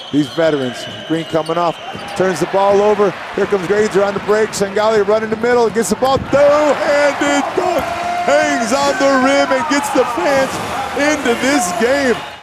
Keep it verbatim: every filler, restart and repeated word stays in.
these veterans. Green coming off, turns the ball over. Here comes Granger on the break. Shengelia running the middle, gets the ball, two-handed dunk, hangs on the rim and gets the fans into this game.